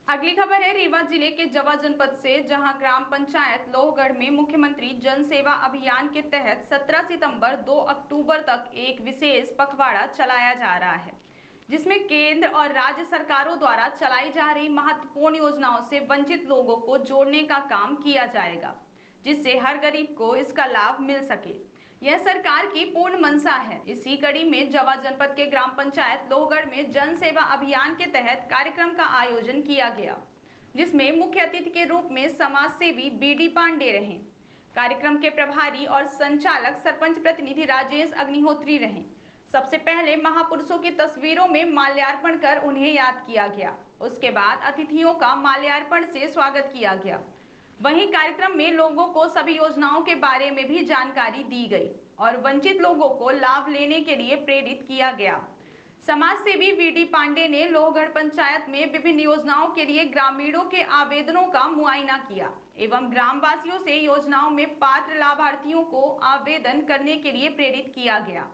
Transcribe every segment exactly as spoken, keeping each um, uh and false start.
अगली खबर है रीवा जिले के जवा जनपद से, जहां ग्राम पंचायत लोहगढ़ में मुख्यमंत्री जन सेवा अभियान के तहत सत्रह सितंबर दो अक्टूबर तक एक विशेष पखवाड़ा चलाया जा रहा है, जिसमें केंद्र और राज्य सरकारों द्वारा चलाई जा रही महत्वपूर्ण योजनाओं से वंचित लोगों को जोड़ने का काम किया जाएगा, जिससे हर गरीब को इसका लाभ मिल सके। यह सरकार की पूर्ण मंशा है। इसी कड़ी में जवा जनपद के ग्राम पंचायत लोहगढ़ में जन सेवा अभियान के तहत कार्यक्रम का आयोजन किया गया, जिसमें मुख्य अतिथि के रूप में समाज सेवी बीडी पांडे रहे। कार्यक्रम के प्रभारी और संचालक सरपंच प्रतिनिधि राजेश अग्निहोत्री रहे। सबसे पहले महापुरुषों की तस्वीरों में माल्यार्पण कर उन्हें याद किया गया। उसके बाद अतिथियों का माल्यार्पण से स्वागत किया गया। वहीं कार्यक्रम में लोगों को सभी योजनाओं के बारे में भी जानकारी दी गई और वंचित लोगों को लाभ लेने के लिए प्रेरित किया गया। समाज सेवी बीडी पांडे ने लोहगढ़ पंचायत में विभिन्न योजनाओं के लिए ग्रामीणों के आवेदनों का मुआयना किया एवं ग्रामवासियों से योजनाओं में पात्र लाभार्थियों को आवेदन करने के लिए प्रेरित किया गया।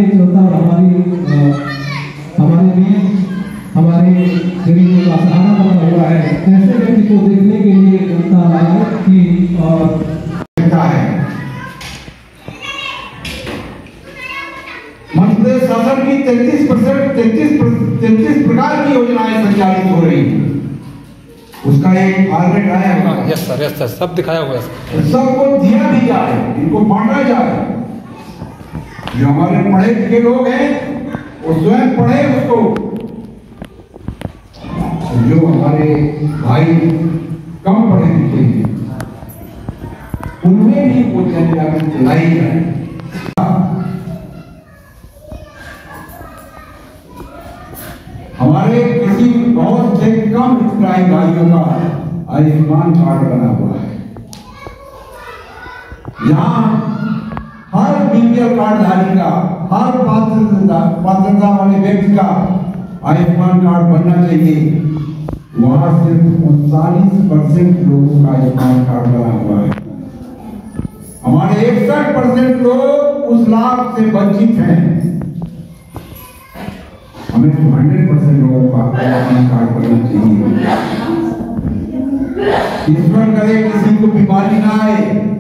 हमारे गरीबों का सहारा बना हुआ है। ऐसे व्यक्ति को देखने के लिए जनता लायक की और है। मध्य प्रदेश शासन की तैतीस परसेंट तैतीस तैतीस प्रकार की योजनाएं संचालित हो रही हैं। उसका एक फॉर्मेट आया है। यस सर, यस सर, सब दिखाया हुआ है। सबको दिया भी जाए, इनको बांटा जाए। जो हमारे पढ़े लिखे लोग हैं वो स्वयं पढ़े, उसको जो हमारे भाई कम पढ़े लिखे हैं उनमें भी वो जनजागरण चलाई जाए। हमारे किसी बहुत से कम हितग्राही भाइयों का आयुष्मान कार्ड बना हुआ है। यहाँ हर बीपीएल कार्डधारी का, हर पात्रता पात्रता वाले व्यक्ति का आयुष्मान कार्ड बनना चाहिए। वहां सिर्फ उनतालीस परसेंट लोगों का आयुष्मान कार्ड बना हुआ है। हमारे इकसठ परसेंट लोग उस लाभ से वंचित हैं। हमें तो हंड्रेड परसेंट लोगों का आयुष्मान कार्ड बनना चाहिए। ईश्वर करे किसी को बीमारी ना आए,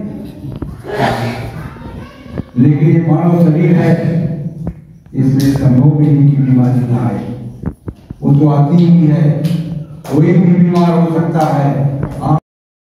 लेकिन ये मानव शरीर है, इसमें संभव भी नहीं कि बीमारी ना आए। वो तो आती ही है, कोई भी बीमार हो सकता है।